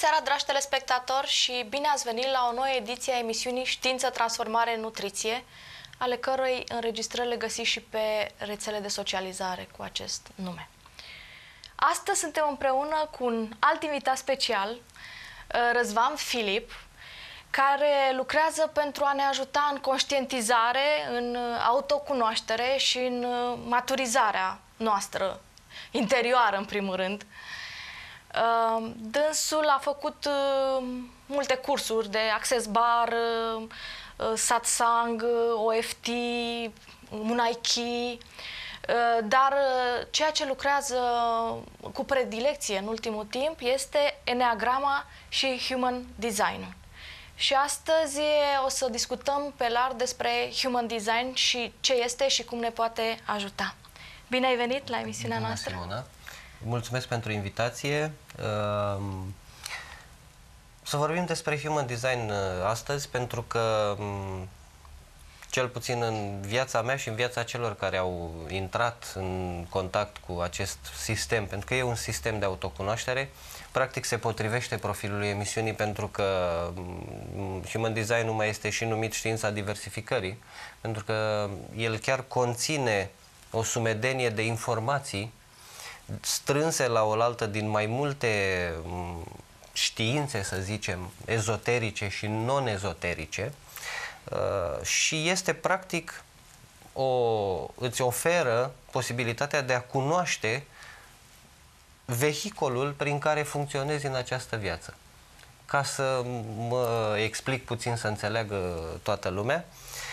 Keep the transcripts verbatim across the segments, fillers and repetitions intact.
seara, dragi telespectatori, și bine ați venit la o nouă ediție a emisiunii Știință, Transformare, Nutriție, ale cărei înregistrări le găsiți și pe rețele de socializare cu acest nume. Astăzi suntem împreună cu un alt invitat special, Răzvan Filip, care lucrează pentru a ne ajuta în conștientizare, în autocunoaștere și în maturizarea noastră interioară, în primul rând. Dânsul a făcut multe cursuri de Access Bar, Satsang, O F T, Muay, dar ceea ce lucrează cu predilecție în ultimul timp este Enneagrama și Human Design. Și astăzi o să discutăm pe larg despre Human Design și ce este și cum ne poate ajuta. Bine ai venit la emisiunea Bună, noastră! Simona. Mulțumesc pentru invitație. Să vorbim despre Human Design astăzi, pentru că cel puțin în viața mea și în viața celor care au intrat în contact cu acest sistem, pentru că e un sistem de autocunoaștere, practic se potrivește profilului emisiunii, pentru că Human Design nu mai este și numit știința diversificării, pentru că el chiar conține o sumedenie de informații strânse la oaltă din mai multe științe, să zicem, ezoterice și non-ezoterice, și este practic o, îți oferă posibilitatea de a cunoaște vehiculul prin care funcționezi în această viață. Ca să mă explic puțin, să înțeleagă toată lumea,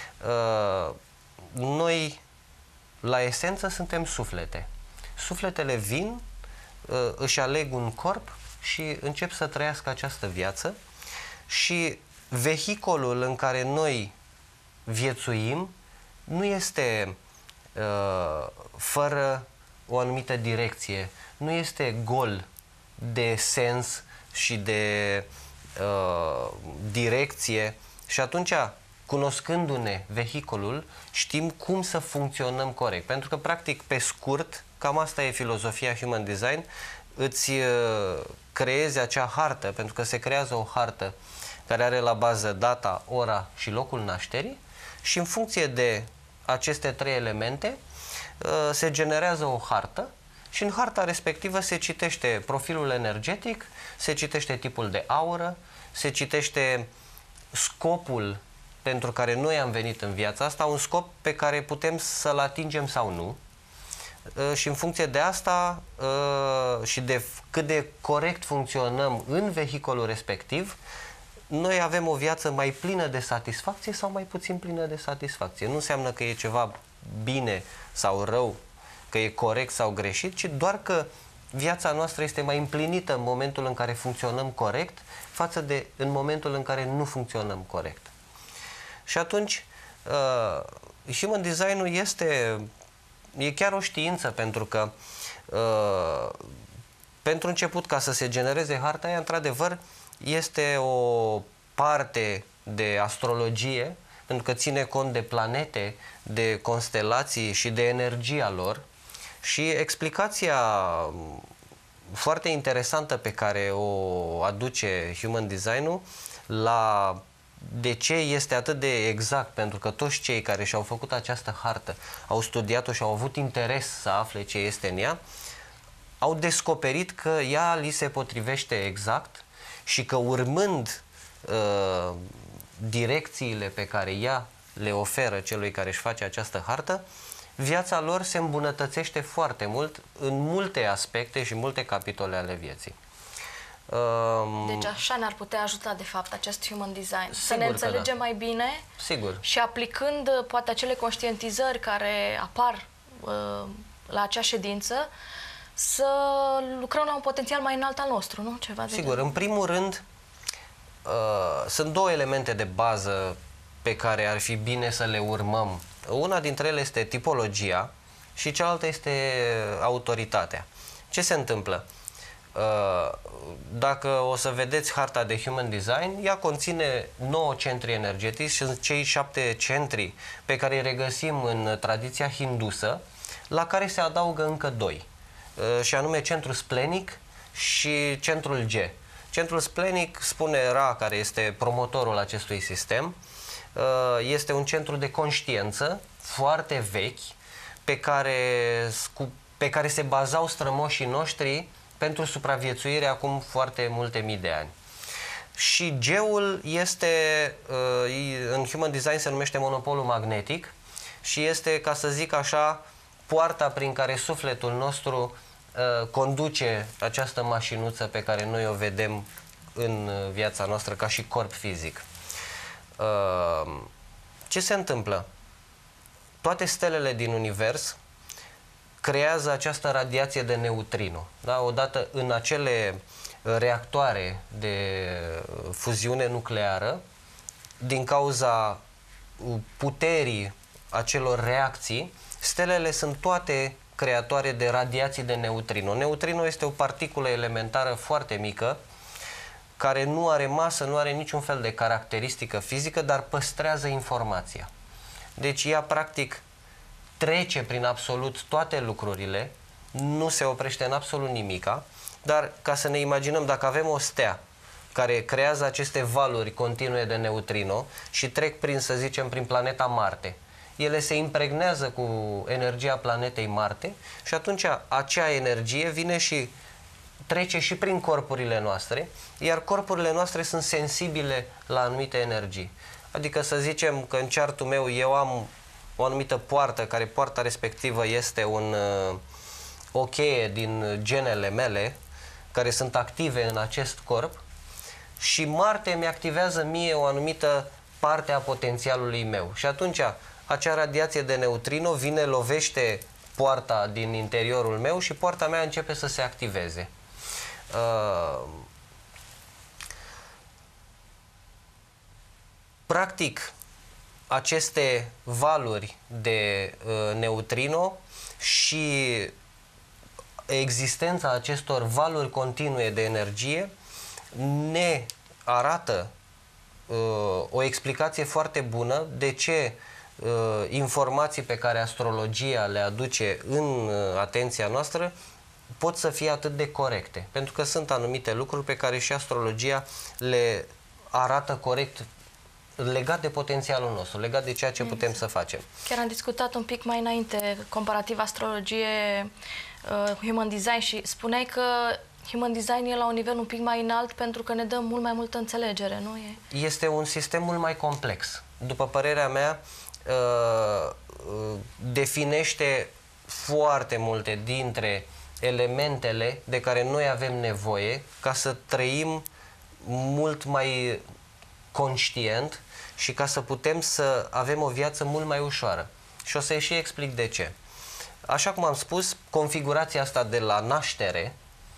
noi la esență suntem suflete. Sufletele vin, își aleg un corp și încep să trăiască această viață, și vehiculul în care noi viețuim nu este uh, fără o anumită direcție, nu este gol de sens și de uh, direcție, și atunci, cunoscându-ne vehiculul, știm cum să funcționăm corect. Pentru că, practic, pe scurt, cam asta e filozofia Human Design, îți uh, creezi acea hartă, pentru că se creează o hartă care are la bază data, ora și locul nașterii, și în funcție de aceste trei elemente se generează o hartă, și în harta respectivă se citește profilul energetic, se citește tipul de aură, se citește scopul pentru care noi am venit în viața asta, un scop pe care putem să-l atingem sau nu, și în funcție de asta și de cât de corect funcționăm în vehiculul respectiv, noi avem o viață mai plină de satisfacție sau mai puțin plină de satisfacție. Nu înseamnă că e ceva bine sau rău, că e corect sau greșit, ci doar că viața noastră este mai împlinită în momentul în care funcționăm corect față de în momentul în care nu funcționăm corect. Și atunci, uh, Human Design-ul este e chiar o știință, pentru că uh, pentru început, ca să se genereze harta aia, într-adevăr, este o parte de astrologie, pentru că ține cont de planete, de constelații și de energia lor. Și explicația foarte interesantă pe care o aduce Human Design-ul la de ce este atât de exact, pentru că toți cei care și-au făcut această hartă, au studiat-o și au avut interes să afle ce este în ea, au descoperit că ea li se potrivește exact, și că urmând uh, direcțiile pe care ea le oferă celui care își face această hartă, viața lor se îmbunătățește foarte mult în multe aspecte și multe capitole ale vieții. Uh, deci așa ne-ar putea ajuta, de fapt, acest Human Design. Să ne da. înțelegem mai bine. Sigur. Și aplicând poate acele conștientizări care apar uh, la acea ședință, să lucrăm la un potențial mai înalt al nostru, nu? Ceva de Sigur, în primul rând, uh, sunt două elemente de bază pe care ar fi bine să le urmăm. Una dintre ele este tipologia și cealaltă este autoritatea. Ce se întâmplă? Uh, dacă o să vedeți harta de Human Design, ea conține nouă centri energetici, și sunt cei șapte centri pe care îi regăsim în tradiția hindusă, la care se adaugă încă doi, și anume centrul splenic și centrul G. Centrul splenic, spune Ra, care este promotorul acestui sistem, este un centru de conștiință foarte vechi pe care, pe care se bazau strămoșii noștri pentru supraviețuire acum foarte multe mii de ani. Și geul este, în Human Design se numește monopolul magnetic și este, ca să zic așa, poarta prin care sufletul nostru conduce această mașinuță pe care noi o vedem în viața noastră ca și corp fizic. Ce se întâmplă? Toate stelele din univers creează această radiație de neutrino. Da? Odată în acele reactoare de fuziune nucleară, din cauza puterii acelor reacții, stelele sunt toate creatoare de radiații de neutrino. Neutrino este o particulă elementară foarte mică, care nu are masă, nu are niciun fel de caracteristică fizică, dar păstrează informația. Deci ea, practic, trece prin absolut toate lucrurile, nu se oprește în absolut nimica, dar ca să ne imaginăm, dacă avem o stea care creează aceste valuri continue de neutrino și trec prin, să zicem, prin planeta Marte, ele se impregnează cu energia planetei Marte și atunci acea energie vine și trece și prin corpurile noastre, iar corpurile noastre sunt sensibile la anumite energii. Adică să zicem că în ceartul meu eu am o anumită poartă, care poarta respectivă este un, o cheie din genele mele, care sunt active în acest corp, și Marte mi activează mie o anumită parte a potențialului meu. Și atunci acea radiație de neutrino vine, lovește poarta din interiorul meu și poarta mea începe să se activeze. Uh, practic, aceste valuri de uh, neutrino și existența acestor valuri continue de energie ne arată uh, o explicație foarte bună de ce uh, informații pe care astrologia le aduce în uh, atenția noastră pot să fie atât de corecte. Pentru că sunt anumite lucruri pe care și astrologia le arată corect, legat de potențialul nostru, legat de ceea ce putem să facem. Chiar am discutat un pic mai înainte, comparativ astrologie, uh, Human Design, și spuneai că Human Design e la un nivel un pic mai înalt pentru că ne dă mult mai multă înțelegere, nu e? Este un sistem mult mai complex. După părerea mea, uh, uh, definește foarte multe dintre elementele de care noi avem nevoie ca să trăim mult mai conștient și ca să putem să avem o viață mult mai ușoară. Și o să-i și explic de ce. Așa cum am spus, configurația asta de la naștere,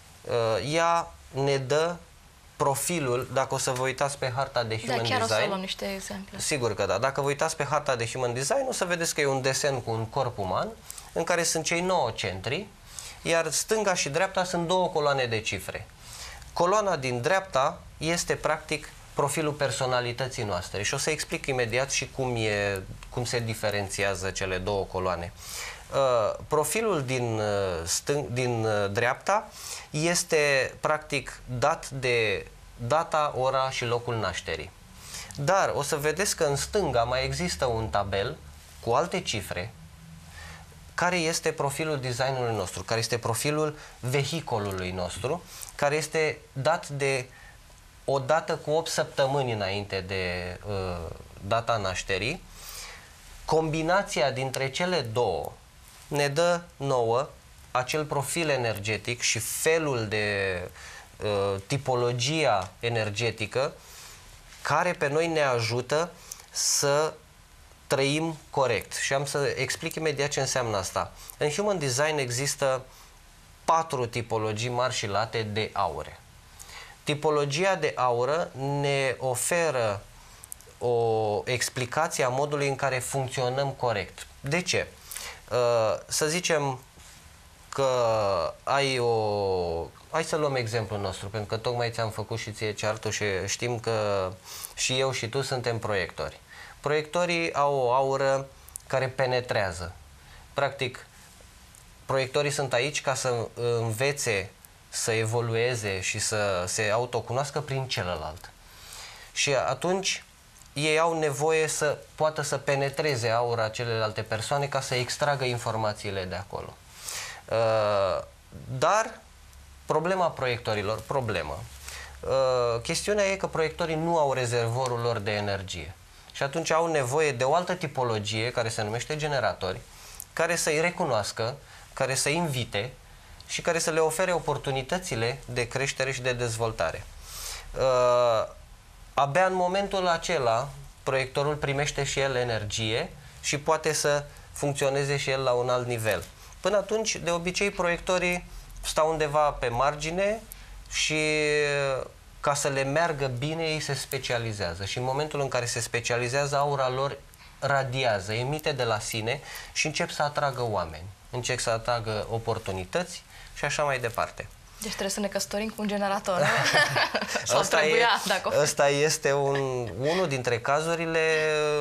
ea ne dă profilul, dacă o să vă uitați pe harta de Human Design. Da, chiar o să luăm niște exemple. Sigur că da. Dacă vă uitați pe harta de Human Design, o să vedeți că e un desen cu un corp uman, în care sunt cei nouă centri, iar stânga și dreapta sunt două coloane de cifre. Coloana din dreapta este practic profilul personalității noastre și o să explic imediat și cum, e, cum se diferențiază cele două coloane. Uh, profilul din, uh, stâng, din uh, dreapta este practic dat de data, ora și locul nașterii. Dar o să vedeți că în stânga mai există un tabel cu alte cifre care este profilul designului nostru, care este profilul vehicolului nostru, care este dat de o dată cu opt săptămâni înainte de uh, data nașterii. Combinația dintre cele două ne dă nouă acel profil energetic și felul de uh, tipologia energetică care pe noi ne ajută să trăim corect. Și am să explic imediat ce înseamnă asta. În Human Design există patru tipologii mari și late de aure. Tipologia de aură ne oferă o explicație a modului în care funcționăm corect. De ce? Să zicem că ai o... Hai să luăm exemplul nostru, pentru că tocmai ți-am făcut și ție ceartul și știm că și eu și tu suntem proiectori. Proiectorii au o aură care penetrează. Practic, proiectorii sunt aici ca să învețe să evolueze și să se autocunoască prin celălalt. Și atunci ei au nevoie să poată să penetreze aura celelalte persoane ca să extragă informațiile de acolo. Dar problema proiectorilor, problemă, chestiunea e că proiectorii nu au rezervorul lor de energie și atunci au nevoie de o altă tipologie care se numește generatori, care să-i recunoască, care să-i invite și care să le ofere oportunitățile de creștere și de dezvoltare. Abia în momentul acela proiectorul primește și el energie și poate să funcționeze și el la un alt nivel. Până atunci, de obicei, proiectorii stau undeva pe margine și ca să le meargă bine, ei se specializează. Și în momentul în care se specializează, aura lor radiază, emite de la sine și încep să atragă oameni, încep să atragă oportunități și așa mai departe. Deci trebuie să ne căsătorim cu un generator, nu? Sau trebuia, e, dacă... Ăsta este un, unul dintre cazurile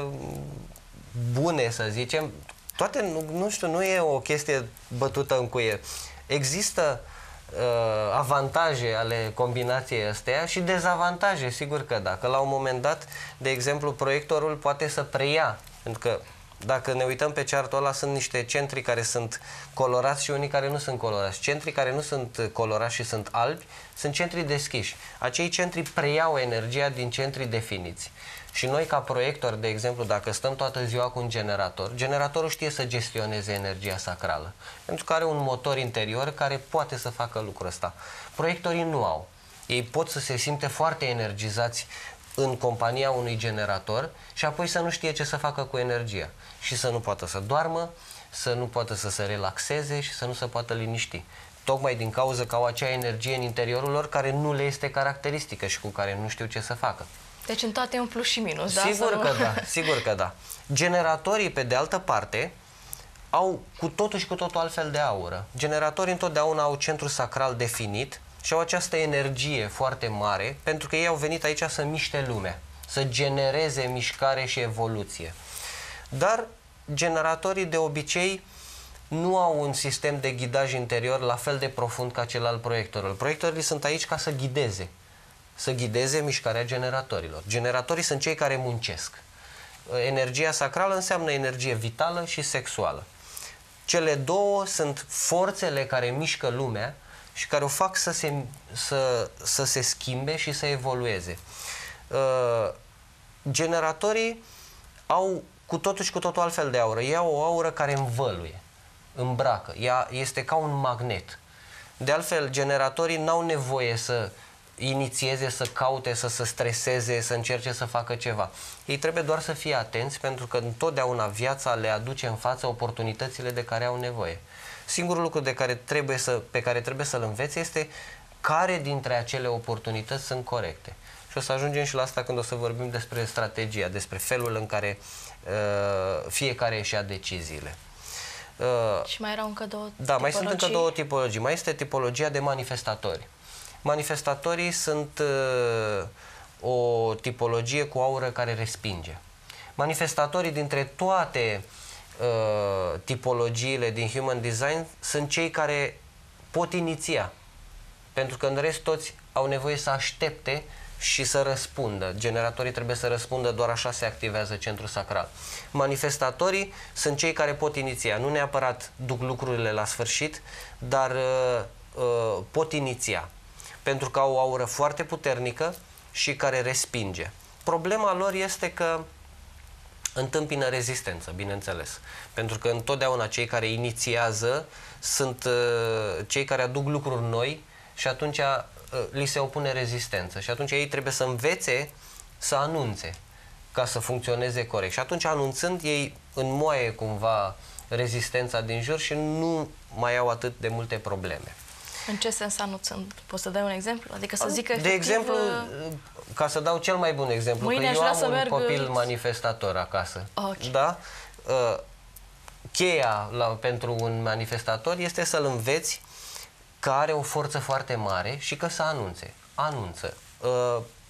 bune, să zicem. Toate, nu, nu știu, nu e o chestie bătută în cuie. Există uh, avantaje ale combinației astea și dezavantaje, sigur că da. Că la un moment dat, de exemplu, proiectorul poate să preia, pentru că dacă ne uităm pe chartul ăla, sunt niște centri care sunt colorați și unii care nu sunt colorați. Centrii care nu sunt colorați și sunt albi sunt centri deschiși. Acei centri preiau energia din centri definiți. Și noi, ca proiectori, de exemplu, dacă stăm toată ziua cu un generator, generatorul știe să gestioneze energia sacrală, pentru că are un motor interior care poate să facă lucrul ăsta. Proiectorii nu au. Ei pot să se simte foarte energizați în compania unui generator și apoi să nu știe ce să facă cu energia și să nu poată să doarmă, să nu poată să se relaxeze și să nu se poată liniști. Tocmai din cauza că au acea energie în interiorul lor care nu le este caracteristică și cu care nu știu ce să facă. Deci în toate e un plus și minus, da? Sigur Sau... că da, sigur că da. Generatorii, pe de altă parte, au cu totul și cu totul altfel de aură. Generatorii întotdeauna au centru sacral definit și au această energie foarte mare, pentru că ei au venit aici să miște lumea, să genereze mișcare și evoluție. Dar generatorii de obicei nu au un sistem de ghidaj interior la fel de profund ca cel al proiectorilor. Proiectorii sunt aici ca să ghideze, să ghideze mișcarea generatorilor. Generatorii sunt cei care muncesc. Energia sacrală înseamnă energie vitală și sexuală. Cele două sunt forțele care mișcă lumea și care o fac să se, să, să se schimbe și să evolueze. Uh, generatorii au cu totul și cu totul altfel de aură. Ei au o aură care învăluie, îmbracă. Ea este ca un magnet. De altfel, generatorii n-au nevoie să inițieze, să caute, să se streseze, să încerce să facă ceva. Ei trebuie doar să fie atenți, pentru că întotdeauna viața le aduce în față oportunitățile de care au nevoie. Singurul lucru de care trebuie să, pe care trebuie să-l învețe este care dintre acele oportunități sunt corecte. Și o să ajungem și la asta când o să vorbim despre strategia, despre felul în care uh, fiecare își ia deciziile. Uh, și mai erau încă două Da, tipologii? mai sunt încă două tipologii. Mai este tipologia de manifestatori. Manifestatorii sunt uh, o tipologie cu aură care respinge. Manifestatorii dintre toate uh, tipologiile din Human Design sunt cei care pot iniția. Pentru că în rest toți au nevoie să aștepte și să răspundă. Generatorii trebuie să răspundă, doar așa se activează centrul sacral. Manifestatorii sunt cei care pot iniția. Nu neapărat duc lucrurile la sfârșit, dar uh, uh, pot iniția. Pentru că au o aură foarte puternică și care respinge. Problema lor este că întâmpină rezistență, bineînțeles. Pentru că întotdeauna cei care inițiază sunt uh, cei care aduc lucruri noi și atunci uh, li se opune rezistență. Și atunci ei trebuie să învețe să anunțe ca să funcționeze corect. Și atunci, anunțând, ei înmoaie cumva rezistența din jur și nu mai au atât de multe probleme. În ce sens anunțând? Poți să dai un exemplu? Adică să zic că De exemplu, ca să dau cel mai bun exemplu, că eu am un merg... copil manifestator acasă. Okay. Da? Uh, cheia la, pentru un manifestator este să-l înveți că are o forță foarte mare și că să anunțe. Anunță. Uh,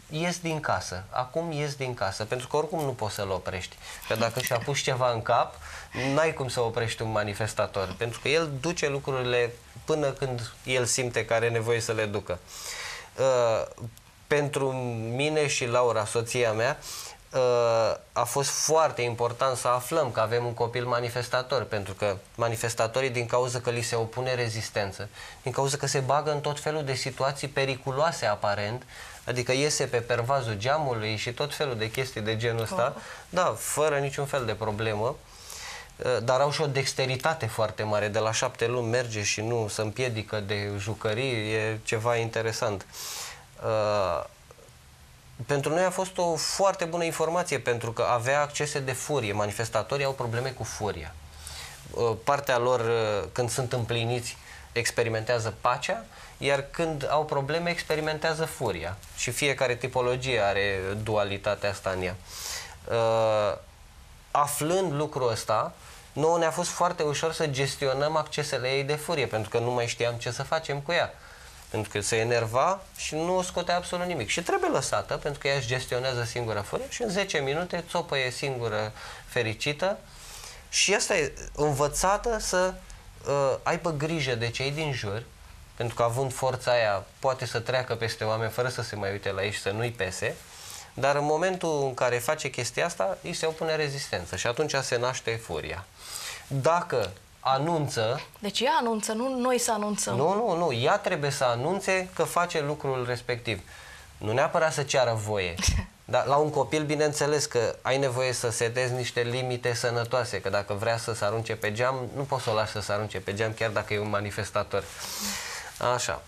ies din casă. Acum ies din casă, pentru că oricum nu poți să-l oprești. Că dacă și-a pus ceva în cap, n-ai cum să oprești un manifestator, pentru că el duce lucrurile până când el simte că are nevoie să le ducă. Uh, pentru mine și Laura, soția mea, uh, a fost foarte important să aflăm că avem un copil manifestator, pentru că manifestatorii, din cauza că li se opune rezistență, din cauza că se bagă în tot felul de situații periculoase aparent, adică iese pe pervazul geamului și tot felul de chestii de genul ăsta, oh. da, fără niciun fel de problemă, dar au și o dexteritate foarte mare. De la șapte luni merge și nu se împiedică de jucării, e ceva interesant. Uh, pentru noi a fost o foarte bună informație, pentru că avea accese de furie. Manifestatorii au probleme cu furia. Uh, partea lor, uh, când sunt împliniți, experimentează pacea, iar când au probleme, experimentează furia. Și fiecare tipologie are dualitatea asta în ea. Uh, aflând lucrul ăsta, nouă ne-a fost foarte ușor să gestionăm accesele ei de furie, pentru că nu mai știam ce să facem cu ea. Pentru că se enerva și nu o scotea absolut nimic. Și trebuie lăsată, pentru că ea își gestionează singură furia și în zece minute țopăie singură fericită și asta e învățată să uh, aibă grijă de cei din jur, pentru că având forța aia poate să treacă peste oameni fără să se mai uite la ei și să nu-i pese, dar în momentul în care face chestia asta, îi se opune rezistență și atunci se naște furia. Dacă anunță... Deci ea anunță, nu noi să anunțăm. Nu, nu, nu. Ea trebuie să anunțe că face lucrul respectiv. Nu neapărat să ceară voie. Dar la un copil, bineînțeles că ai nevoie să setezi niște limite sănătoase, că dacă vrea să se arunce pe geam, nu poți să o lași să se arunce pe geam, chiar dacă e un manifestator. Așa.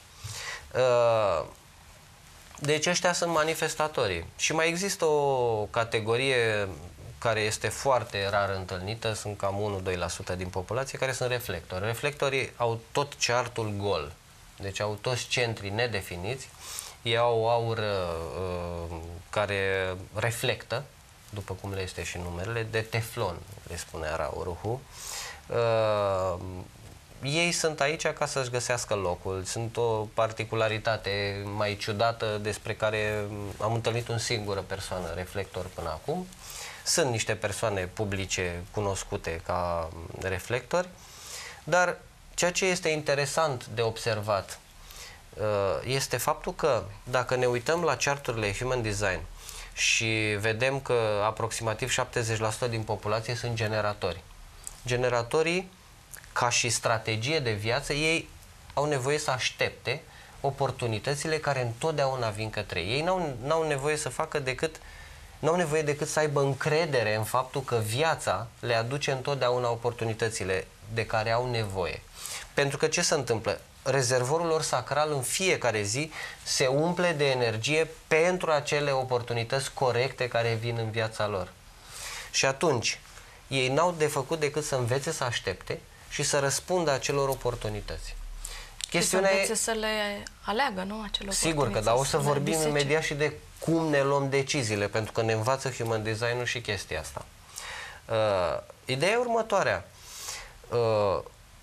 Deci ăștia sunt manifestatorii. Și mai există o categorie care este foarte rar întâlnită, sunt cam unu doi la sută din populație, care sunt reflectori. Reflectorii au tot ceartul gol, deci au toți centrii nedefiniți, ei au o aură uh, care reflectă, după cum le este și numerele, de teflon, le spunea Rauruhu. Uh, ei sunt aici ca să-și găsească locul. Sunt o particularitate mai ciudată despre care am întâlnit o singură persoană reflector până acum. Sunt niște persoane publice cunoscute ca reflectori, dar ceea ce este interesant de observat este faptul că dacă ne uităm la charturile Human Design și vedem că aproximativ șaptezeci la sută din populație sunt generatori. Generatorii, ca și strategie de viață, ei au nevoie să aștepte oportunitățile care întotdeauna vin către ei. Ei n-au, n-au nevoie să facă decât n-au nevoie decât să aibă încredere în faptul că viața le aduce întotdeauna oportunitățile de care au nevoie. Pentru că ce se întâmplă? Rezervorul lor sacral în fiecare zi se umple de energie pentru acele oportunități corecte care vin în viața lor. Și atunci, ei n-au de făcut decât să învețe să aștepte și să răspundă acelor oportunități. Chestiunea să învețe e... să le aleagă, nu? Acele Sigur că, dar o să vorbim disece. imediat și de cum ne luăm deciziile, pentru că ne învață Human Design-ul și chestia asta. Uh, ideea e următoarea. Uh,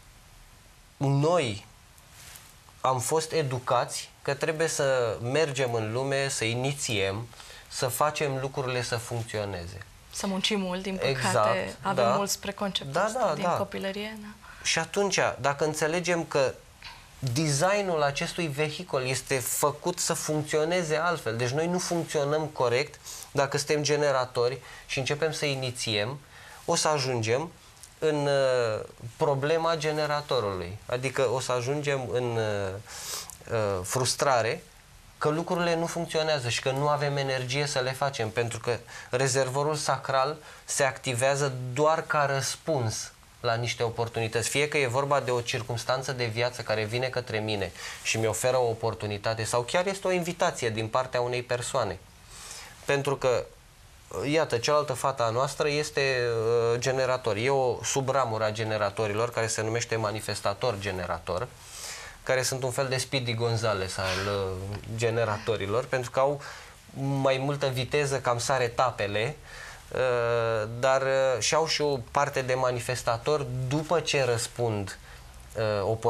noi am fost educați că trebuie să mergem în lume, să inițiem, să facem lucrurile să funcționeze. Să muncim mult, din păcate, exact, avem da. mulți preconcepții da, da, din da. copilărie. Da. Și atunci, dacă înțelegem că designul acestui vehicul este făcut să funcționeze altfel, deci noi nu funcționăm corect dacă suntem generatori și începem să inițiem, o să ajungem în uh, problema generatorului, adică o să ajungem în uh, uh, frustrare că lucrurile nu funcționează și că nu avem energie să le facem, pentru că rezervorul sacral se activează doar ca răspuns la niște oportunități. Fie că e vorba de o circumstanță de viață care vine către mine și mi oferă o oportunitate sau chiar este o invitație din partea unei persoane. Pentru că, iată, cealaltă fată a noastră este uh, generator. E o subramură a generatorilor care se numește manifestator-generator, care sunt un fel de Speedy Gonzales al uh, generatorilor, pentru că au mai multă viteză, cam sar etapele, Uh, dar uh, și au și o parte de manifestator. După ce răspund uh,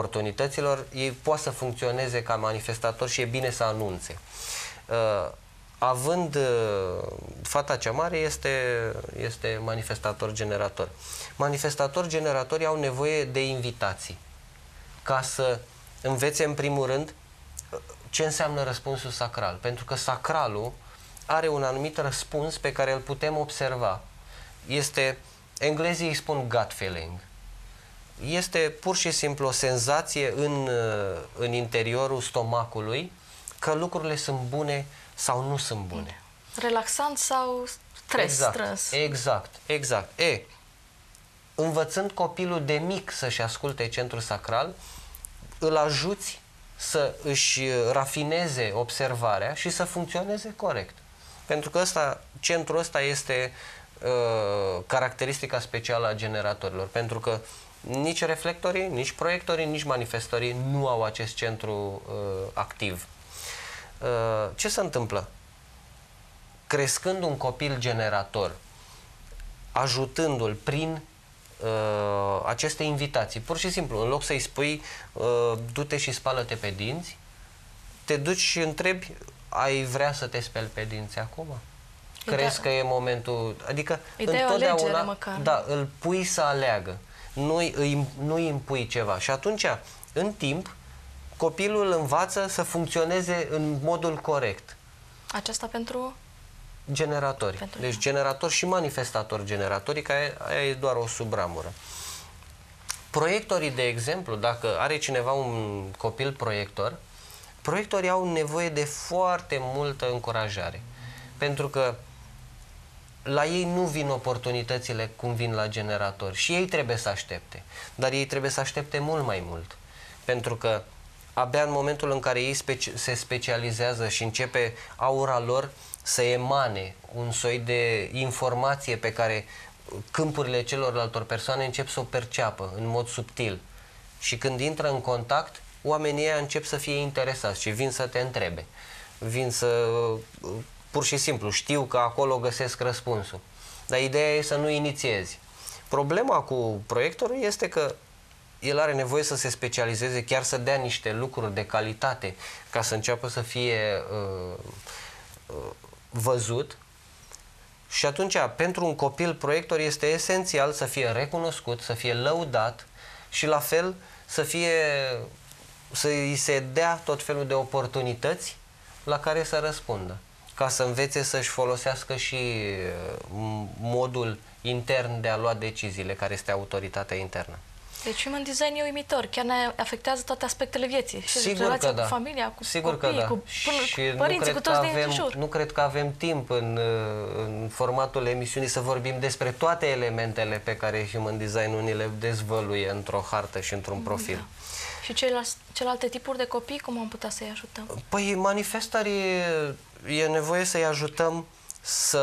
oportunităților, ei pot să funcționeze ca manifestator și e bine să anunțe. Uh, având uh, fata cea mare este, este manifestator-generator. Manifestator-generatorii au nevoie de invitații ca să învețe în primul rând ce înseamnă răspunsul sacral. Pentru că sacralul are un anumit răspuns pe care îl putem observa. Este, englezii îi spun gut feeling. Este pur și simplu o senzație în, în interiorul stomacului că lucrurile sunt bune sau nu sunt bune. Relaxant sau stres, exact, strâns. Exact, exact. E, învățând copilul de mic să-și asculte centrul sacral, îl ajuți să își rafineze observarea și să funcționeze corect. Pentru că ăsta, centrul ăsta este uh, caracteristica specială a generatorilor. Pentru că nici reflectorii, nici proiectorii, nici manifestorii nu au acest centru uh, activ. Uh, ce se întâmplă? Crescând un copil generator, ajutându-l prin uh, aceste invitații, pur și simplu, în loc să-i spui uh, du-te și spală-te pe dinți, te duci și întrebi, ai vrea să te speli pe dinți acum? Ideea. Crezi că e momentul... Adică Ideea întotdeauna alegere, măcar. Da, îl pui să aleagă. Nu-i, îi, nu-i impui ceva. Și atunci, în timp, copilul învață să funcționeze în modul corect. Aceasta pentru... Generatori. Pentru deci generatori și manifestatori generatorii, care aia e doar o subramură. Proiectorii, de exemplu, dacă are cineva un copil proiector, proiectorii au nevoie de foarte multă încurajare. Pentru că la ei nu vin oportunitățile cum vin la generatori. Și ei trebuie să aștepte. Dar ei trebuie să aștepte mult mai mult. Pentru că abia în momentul în care ei speci se specializează și începe aura lor să emane un soi de informație pe care câmpurile celorlaltor persoane încep să o perceapă în mod subtil. Și când intră în contact, oamenii ăia încep să fie interesați și vin să te întrebe. Vin să, pur și simplu, știu că acolo găsesc răspunsul. Dar ideea e să nu inițiezi. Problema cu proiectorul este că el are nevoie să se specializeze, chiar să dea niște lucruri de calitate ca să înceapă să fie uh, uh, văzut. Și atunci, pentru un copil proiector este esențial să fie recunoscut, să fie lăudat și la fel să fie, să îi se dea tot felul de oportunități la care să răspundă, ca să învețe să-și folosească și modul intern de a lua deciziile, care este autoritatea internă. Deci human design e uimitor, chiar ne afectează toate aspectele vieții. Și Sigur relația că da. cu familia, cu Sigur copiii, că da. cu până, și cu părinții, cu toți din avem, jur. Nu cred că avem timp în, în formatul emisiunii să vorbim despre toate elementele pe care human design-ul ni le dezvăluie într-o hartă și într-un profil. Da. Și celelalte, celelalte tipuri de copii, cum am putea să-i ajutăm? Păi manifestarii e nevoie să-i ajutăm să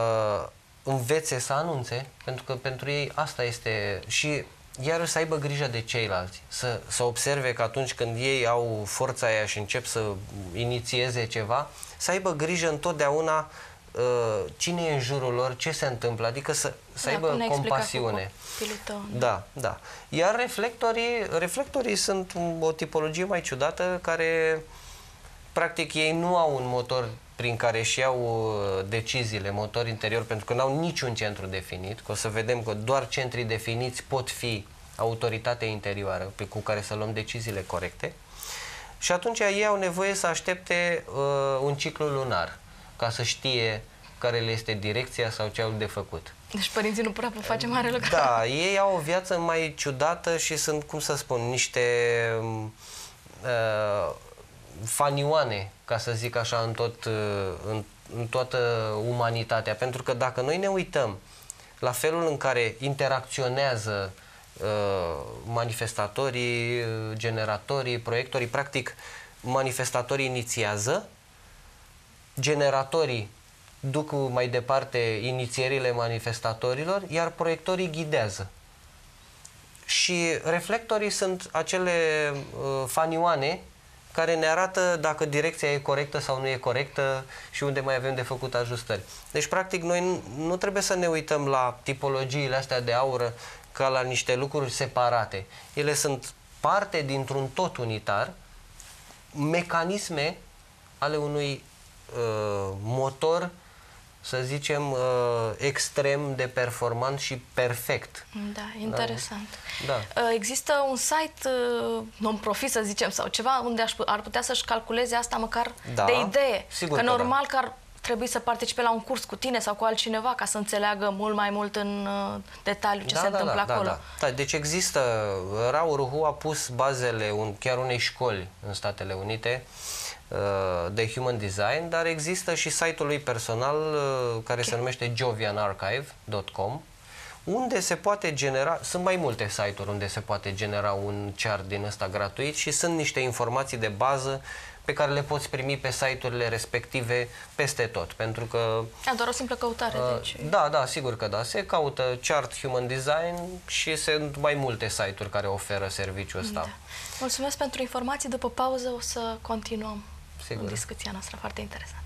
învețe să anunțe, pentru că pentru ei asta este și iar să aibă grijă de ceilalți, să, să observe că atunci când ei au forța aia și încep să inițieze ceva, să aibă grijă întotdeauna uh, cine e în jurul lor, ce se întâmplă, adică să, să da, aibă compasiune. Da, da. Iar reflectorii, reflectorii sunt o tipologie mai ciudată care, practic, ei nu au un motor prin care își iau deciziile, motor interior, pentru că nu au niciun centru definit, că o să vedem că doar centrii definiți pot fi autoritatea interioară pe cu care să luăm deciziile corecte. Și atunci ei au nevoie să aștepte uh, un ciclu lunar, ca să știe care le este direcția sau ce au de făcut. Deci părinții nu prea pot face mare lucru. Da, ei au o viață mai ciudată și sunt, cum să spun, niște uh, fanioane, ca să zic așa, în, tot, în, în toată umanitatea. Pentru că dacă noi ne uităm la felul în care interacționează uh, manifestatorii, generatorii, proiectorii, practic manifestatorii inițiază, generatorii duc mai departe inițierile manifestatorilor, iar proiectorii ghidează. Și reflectorii sunt acele uh, fanioane care ne arată dacă direcția e corectă sau nu e corectă și unde mai avem de făcut ajustări. Deci, practic, noi nu, nu trebuie să ne uităm la tipologiile astea de aură ca la niște lucruri separate. Ele sunt parte dintr-un tot unitar, mecanisme ale unui uh, motor, să zicem, uh, extrem de performant și perfect. Da, interesant. Da. Da. Există un site uh, non-profit, să zicem, sau ceva, unde aș, ar putea să-și calculeze asta măcar Da, de idee. sigur că că normal da. că ar trebui să participe la un curs cu tine sau cu altcineva ca să înțeleagă mult mai mult în uh, detaliu ce da, se da, întâmplă da, acolo. Da, da. Da, deci există, Rau Ruhu a pus bazele un, chiar unei școli în Statele Unite de Human Design, dar există și site-ul lui personal care okay. se numește jovian archive punct com, unde se poate genera, sunt mai multe site-uri unde se poate genera un chart din ăsta gratuit și sunt niște informații de bază pe care le poți primi pe site-urile respective peste tot, pentru că... A, doar o simplă căutare, uh, deci... Da, da, sigur că da. Se caută chart Human Design și sunt mai multe site-uri care oferă serviciul ăsta. Da. Mulțumesc pentru informații. După pauză o să continuăm Sigur. în discuția noastră. Foarte interesant.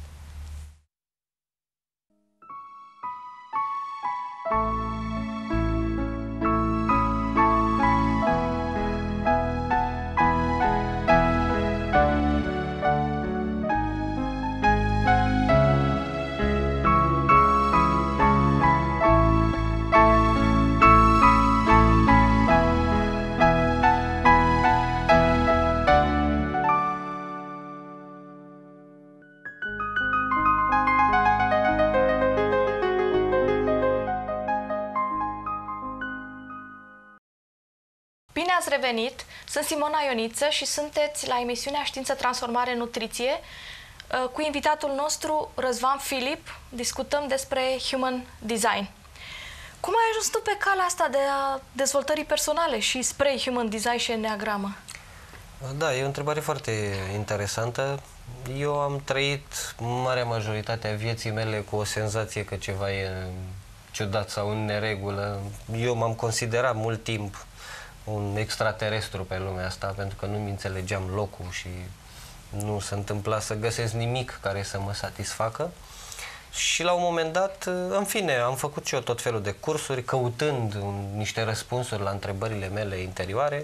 Bine ați revenit! Sunt Simona Ioniță și sunteți la emisiunea Știință, Transformare, Nutriție. Cu invitatul nostru, Răzvan Filip, discutăm despre Human Design. Cum ai ajuns tu pe calea asta de a dezvoltării personale și spre Human Design și Enneagramă? Da, e o întrebare foarte interesantă. Eu am trăit marea majoritate a vieții mele cu o senzație că ceva e ciudat sau în neregulă. Eu m-am considerat mult timp un extraterestru pe lumea asta, pentru că nu-mi înțelegeam locul și nu se întâmpla să găsesc nimic care să mă satisfacă. Și la un moment dat, în fine, am făcut și eu tot felul de cursuri, căutând un, niște răspunsuri la întrebările mele interioare.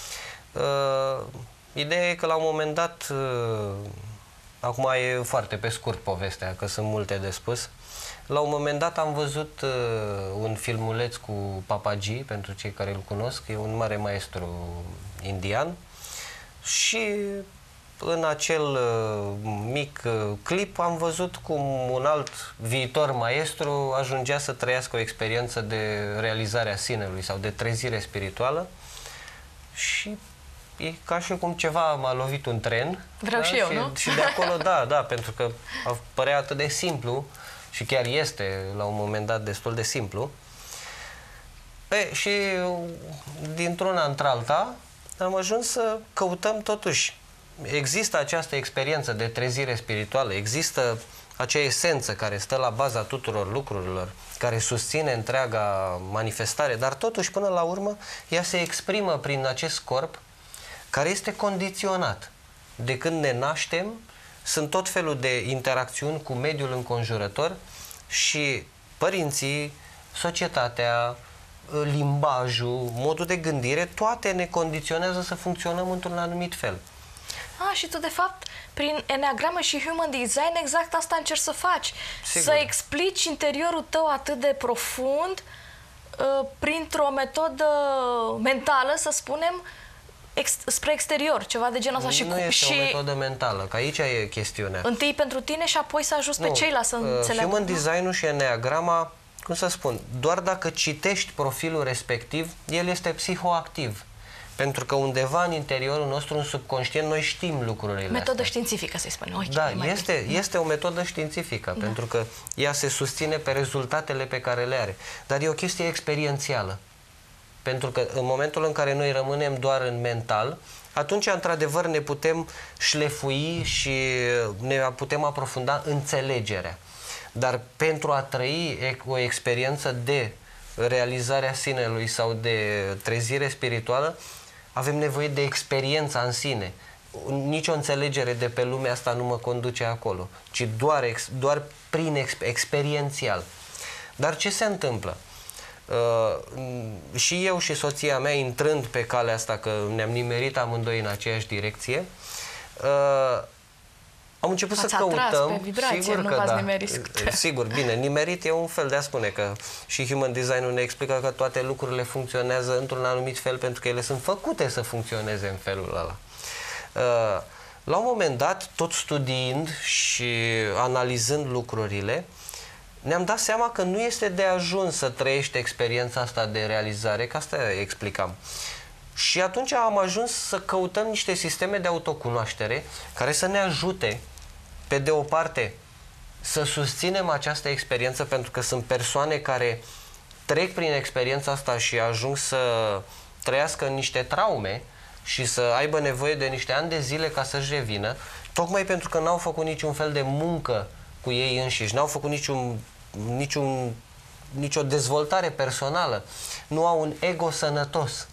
Uh, ideea e că la un moment dat, uh, acum e foarte pe scurt povestea, că sunt multe de spus, la un moment dat am văzut uh, un filmuleț cu Papaji, pentru cei care îl cunosc, e un mare maestru indian, și în acel uh, mic uh, clip am văzut cum un alt viitor maestru ajungea să trăiască o experiență de realizare a sinelui sau de trezire spirituală și e ca și cum ceva m-a lovit un tren. Vreau da? și eu, și, nu? și de acolo, da, da, pentru că părea atât de simplu și chiar este la un moment dat destul de simplu. Pe, și dintr-una într-alta am ajuns să căutăm totuși. Există această experiență de trezire spirituală, există acea esență care stă la baza tuturor lucrurilor, care susține întreaga manifestare, dar totuși până la urmă ea se exprimă prin acest corp care este condiționat. De când ne naștem, sunt tot felul de interacțiuni cu mediul înconjurător și părinții, societatea, limbajul, modul de gândire, toate ne condiționează să funcționăm într-un anumit fel. Ah, și tu, de fapt, prin Enneagramă și Human Design, exact asta încerci să faci. Sigur. Să explici interiorul tău atât de profund, uh, printr-o metodă mentală, să spunem, ex spre exterior, ceva de genul ăsta. Nu și este și o metodă mentală, că aici e chestiunea. Întâi pentru tine și apoi să ajuți pe ceilalți să uh, înțeleagă. Human Design-ul și Enneagrama, cum să spun, doar dacă citești profilul respectiv, el este psihoactiv. Pentru că undeva în interiorul nostru, în subconștient, noi știm lucrurile Metodă astea. științifică, să-i spunem. Okay, Da, este, este o metodă științifică, da. Pentru că ea se susține pe rezultatele pe care le are. Dar e o chestie experiențială. Pentru că în momentul în care noi rămânem doar în mental, atunci, într-adevăr, ne putem șlefui și ne putem aprofunda înțelegerea. Dar pentru a trăi o experiență de realizarea sinelui sau de trezire spirituală, avem nevoie de experiența în sine. Nici o înțelegere de pe lumea asta nu mă conduce acolo, ci doar, ex, doar prin ex, experiențial. Dar ce se întâmplă? Uh, și eu și soția mea, intrând pe calea asta, că ne-am nimerit amândoi în aceeași direcție, uh, am început V-ați să căutăm. pe vibrație, sigur nu că v-ați da. nimerit. Sigur, bine, nimerit e un fel de a spune că și Human Design-ul ne explică că toate lucrurile funcționează într-un anumit fel pentru că ele sunt făcute să funcționeze în felul ăla. La un moment dat, tot studiind și analizând lucrurile, ne-am dat seama că nu este de ajuns să trăiești experiența asta de realizare, că asta explicam. Și atunci am ajuns să căutăm niște sisteme de autocunoaștere care să ne ajute, pe de o parte, să susținem această experiență, pentru că sunt persoane care trec prin experiența asta și ajung să trăiască în niște traume și să aibă nevoie de niște ani de zile ca să-și revină, tocmai pentru că n-au făcut niciun fel de muncă cu ei înșiși, n-au făcut niciun, niciun, nicio dezvoltare personală, nu au un ego sănătos.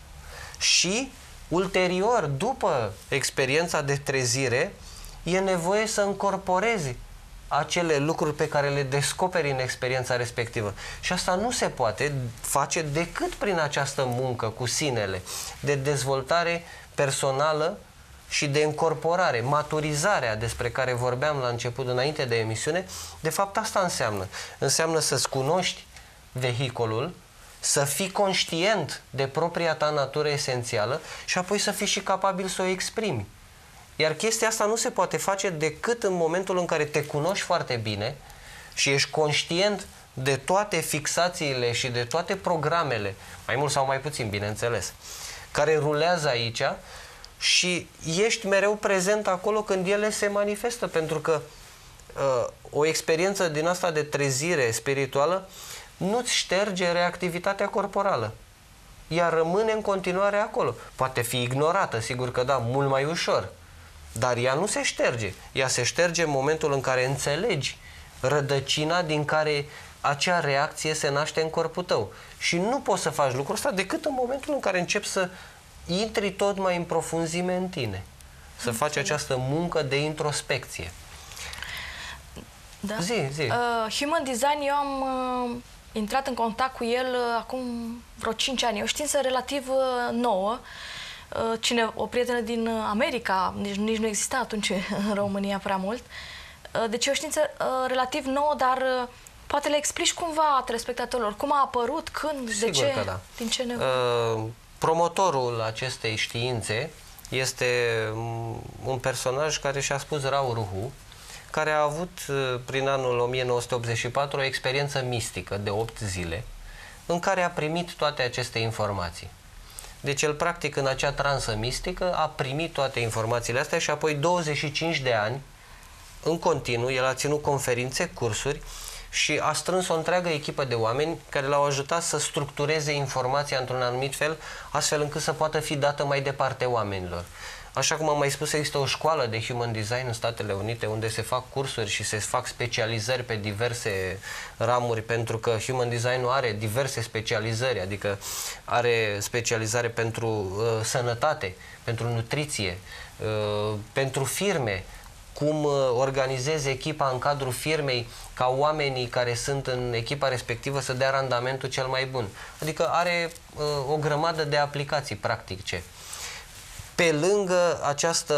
Și, ulterior, după experiența de trezire, e nevoie să încorporezi acele lucruri pe care le descoperi în experiența respectivă. Și asta nu se poate face decât prin această muncă cu sinele, de dezvoltare personală și de încorporare, maturizarea despre care vorbeam la început, înainte de emisiune. De fapt, asta înseamnă. Înseamnă să-ți cunoști vehiculul, să fii conștient de propria ta natură esențială și apoi să fii și capabil să o exprimi. Iar chestia asta nu se poate face decât în momentul în care te cunoști foarte bine și ești conștient de toate fixațiile și de toate programele, mai mult sau mai puțin, bineînțeles, care rulează aici și ești mereu prezent acolo când ele se manifestă, pentru că uh, o experiență din asta de trezire spirituală nu-ți șterge reactivitatea corporală. Ea rămâne în continuare acolo. Poate fi ignorată, sigur că da, mult mai ușor. Dar ea nu se șterge. Ea se șterge în momentul în care înțelegi rădăcina din care acea reacție se naște în corpul tău. Și nu poți să faci lucrul ăsta decât în momentul în care începi să intri tot mai în profunzime în tine. Să Înțeleg. faci această muncă de introspecție. Da. Zi, zi. Uh, Human Design, eu am uh, intrat în contact cu el uh, acum vreo cinci ani. E o știință relativ uh, nouă. Uh, cine, o prietenă din America, nici, nici nu exista atunci în România prea mult. Uh, deci e o știință uh, relativ nouă, dar uh, poate le explici cumva telespectatorilor cum a apărut, când, Sigur de ce, că da. din ce nevoie. Uh, promotorul acestei științe este un personaj care și-a spus Rau Ruhu, care a avut prin anul o mie nouă sute optzeci și patru o experiență mistică de opt zile în care a primit toate aceste informații. Deci el practic în acea transă mistică a primit toate informațiile astea și apoi douăzeci și cinci de ani în continuu el a ținut conferințe, cursuri și a strâns o întreagă echipă de oameni care l-au ajutat să structureze informația într-un anumit fel, astfel încât să poată fi dată mai departe oamenilor. Așa cum am mai spus, există o școală de Human Design în Statele Unite unde se fac cursuri și se fac specializări pe diverse ramuri, pentru că Human Design-ul are diverse specializări, adică are specializare pentru uh, sănătate, pentru nutriție, uh, pentru firme, cum uh, organizezi echipa în cadrul firmei ca oamenii care sunt în echipa respectivă să dea randamentul cel mai bun. Adică are uh, o grămadă de aplicații practice. Pe lângă această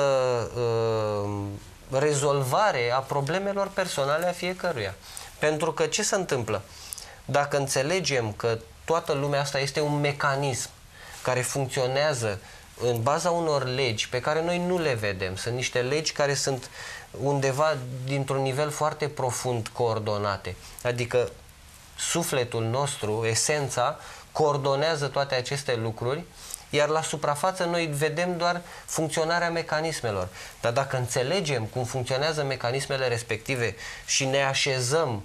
uh, rezolvare a problemelor personale a fiecăruia. Pentru că ce se întâmplă? Dacă înțelegem că toată lumea asta este un mecanism care funcționează în baza unor legi pe care noi nu le vedem, sunt niște legi care sunt undeva dintr-un nivel foarte profund coordonate, adică sufletul nostru, esența, coordonează toate aceste lucruri, iar la suprafață noi vedem doar funcționarea mecanismelor. Dar dacă înțelegem cum funcționează mecanismele respective și ne așezăm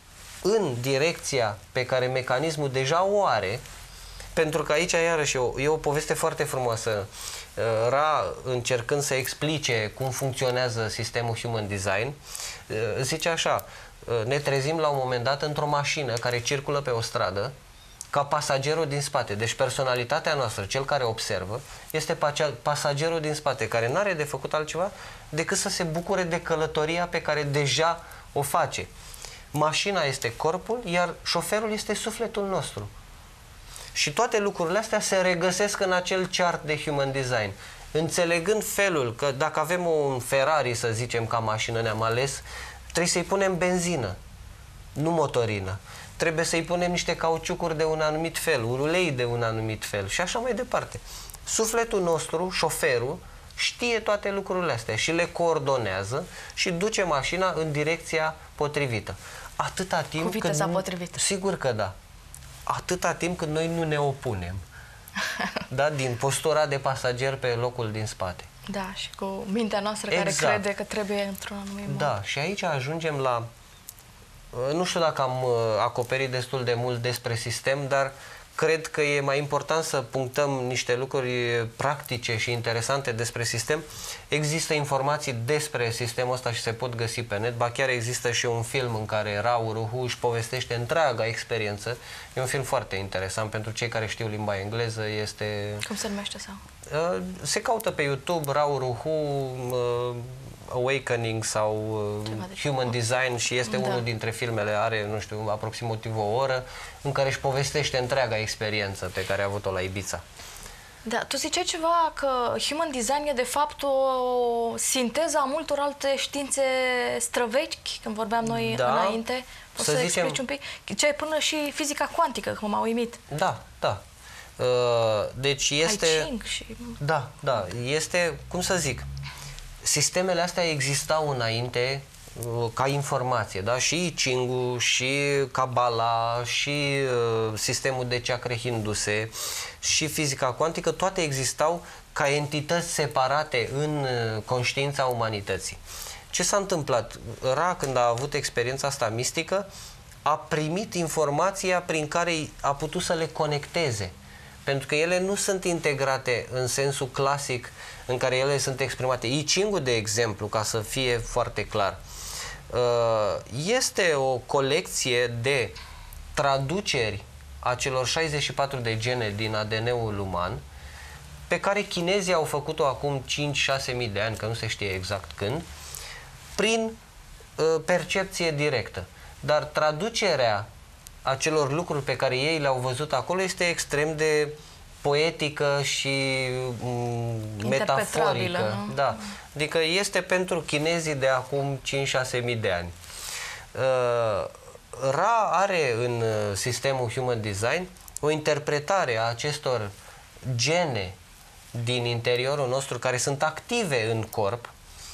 în direcția pe care mecanismul deja o are, pentru că aici, iarăși, e o, e o poveste foarte frumoasă. Ra, încercând să explice cum funcționează sistemul Human Design, zice așa: ne trezim la un moment dat într-o mașină care circulă pe o stradă, ca pasagerul din spate. Deci personalitatea noastră, cel care observă, este pasagerul din spate, care nu are de făcut altceva decât să se bucure de călătoria pe care deja o face. Mașina este corpul, iar șoferul este sufletul nostru. Și toate lucrurile astea se regăsesc în acel chart de human design. Înțelegând felul că dacă avem un Ferrari, să zicem, ca mașină ne-am ales, trebuie să-i punem benzină, nu motorină. Trebuie să-i punem niște cauciucuri de un anumit fel, ulei de un anumit fel și așa mai departe. Sufletul nostru, șoferul, știe toate lucrurile astea și le coordonează și duce mașina în direcția potrivită. Atâta timp Cu viteza cât potrivită. Sigur că da. Atâta timp cât noi nu ne opunem. Da? Din postura de pasager pe locul din spate. Da, și cu mintea noastră Exact. care crede că trebuie într-un anumit mod. Da, și aici ajungem la... Nu știu dacă am acoperit destul de mult despre sistem, dar cred că e mai important să punctăm niște lucruri practice și interesante despre sistem. Există informații despre sistemul ăsta și se pot găsi pe net. Ba chiar există și un film în care Rau Ruhu își povestește întreaga experiență. E un film foarte interesant pentru cei care știu limba engleză. Este... Cum se numește sau? Se caută pe YouTube Rau Ruhu Awakening sau uh, Human Design și este da. unul dintre filmele, are, nu știu, aproximativ o oră, în care își povestește întreaga experiență pe care a avut-o la Ibiza. Da, tu ziceai ceva că Human Design e de fapt o sinteză a multor alte științe străvechi, când vorbeam noi da, înainte. Poți să, să zicem... explici un pic? Ce ai până și fizica cuantică, că m-a uimit. Da, da. Uh, deci este... I Ching și... Da, da. Este, cum să zic, sistemele astea existau înainte ca informație, da? Și I Ching-ul, și Kabbalah, și uh, sistemul de chakre hinduse, și fizica cuantică, toate existau ca entități separate în uh, conștiința umanității. Ce s-a întâmplat? Ra, când a avut experiența asta mistică, a primit informația prin care a putut să le conecteze. Pentru că ele nu sunt integrate în sensul clasic în care ele sunt exprimate. I Ching-ul, de exemplu, ca să fie foarte clar, este o colecție de traduceri a celor șaizeci și patru de gene din A D N-ul uman, pe care chinezii au făcut-o acum cinci șase mii de ani, că nu se știe exact când, prin percepție directă. Dar traducerea acelor lucruri pe care ei le-au văzut acolo este extrem de poetică și metaforică. Da. Adică este pentru chinezii de acum cinci șase mii de ani. Uh, Ra are în sistemul Human Design o interpretare a acestor gene din interiorul nostru care sunt active în corp,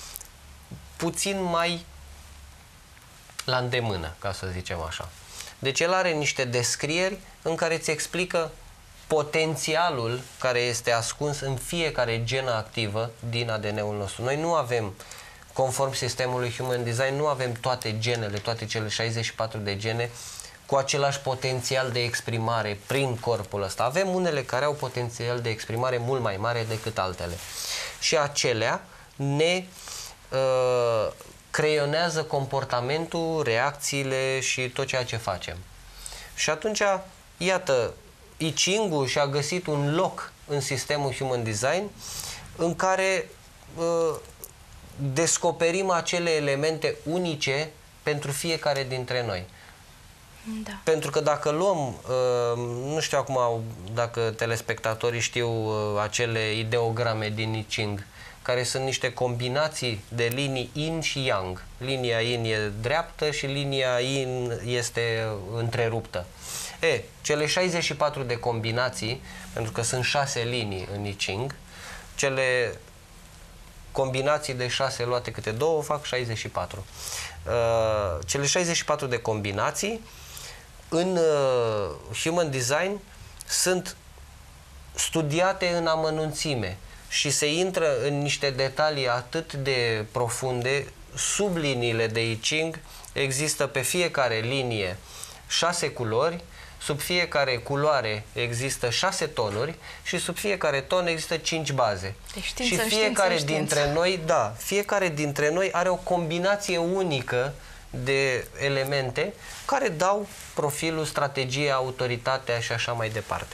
puțin mai la îndemână, ca să zicem așa. Deci el are niște descrieri în care îți explică potențialul care este ascuns în fiecare genă activă din A D N-ul nostru. Noi nu avem, conform sistemului Human Design, nu avem toate genele, toate cele șaizeci și patru de gene cu același potențial de exprimare prin corpul ăsta. Avem unele care au potențial de exprimare mult mai mare decât altele. Și acelea ne uh, creionează comportamentul, reacțiile și tot ceea ce facem. Și atunci, iată, I Ching-ul și-a găsit un loc în sistemul Human Design în care uh, descoperim acele elemente unice pentru fiecare dintre noi. Da. Pentru că dacă luăm, uh, nu știu acum dacă telespectatorii știu uh, acele ideograme din I Ching, care sunt niște combinații de linii yin și yang. Linia yin e dreaptă și linia yin este întreruptă. E, cele șaizeci și patru de combinații, pentru că sunt șase linii în I Ching, cele combinații de șase luate câte două fac șaizeci și patru. Uh, cele șaizeci și patru de combinații în uh, Human Design sunt studiate în amănunțime și se intră în niște detalii atât de profunde. Sub liniile de I Ching există pe fiecare linie șase culori, sub fiecare culoare există șase tonuri și sub fiecare ton există cinci baze. Deci știință, și fiecare știință, dintre știință. noi, da, fiecare dintre noi are o combinație unică de elemente care dau profilul, strategia, autoritatea și așa mai departe.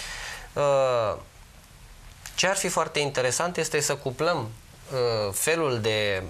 Ce ar fi foarte interesant este să cuplăm felul de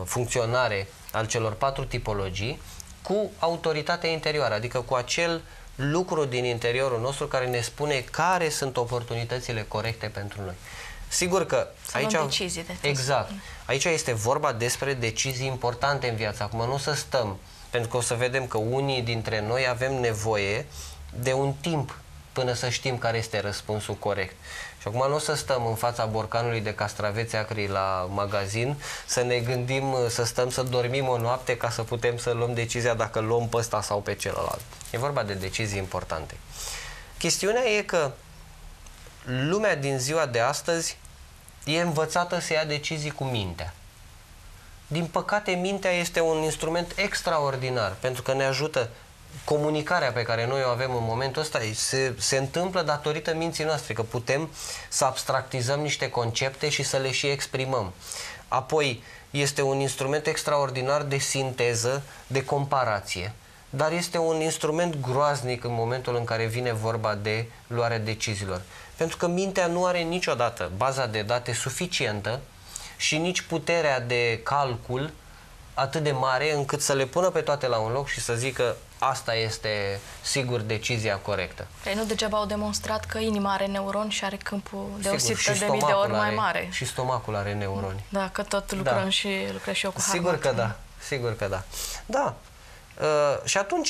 funcționare al celor patru tipologii cu autoritatea interioară, adică cu acel lucru din interiorul nostru care ne spune care sunt oportunitățile corecte pentru noi. Sigur că să aici, luăm decizii de exact, aici este vorba despre decizii importante în viață. Acum nu să stăm, pentru că o să vedem că unii dintre noi avem nevoie de un timp până să știm care este răspunsul corect. Și acum nu o să stăm în fața borcanului de castraveți acri la magazin, să ne gândim, să stăm să dormim o noapte ca să putem să luăm decizia dacă luăm pe ăsta sau pe celălalt. E vorba de decizii importante. Chestiunea e că lumea din ziua de astăzi e învățată să ia decizii cu mintea. Din păcate, mintea este un instrument extraordinar, pentru că ne ajută. Comunicarea pe care noi o avem în momentul ăsta se, se întâmplă datorită minții noastre, că putem să abstractizăm niște concepte și să le și exprimăm. Apoi, este un instrument extraordinar de sinteză, de comparație, dar este un instrument groaznic în momentul în care vine vorba de luarea deciziilor. Pentru că mintea nu are niciodată baza de date suficientă și nici puterea de calcul atât de mare încât să le pună pe toate la un loc și să zică asta este sigur decizia corectă. Păi nu degeaba au demonstrat că inima are neuroni și are câmpul de o sută de mii de ori are, mai mare. Și stomacul are neuroni. Da, că tot lucrăm da. și lucrez și eu cu Sigur Harvard. că da, sigur că da. Da. Uh, și atunci,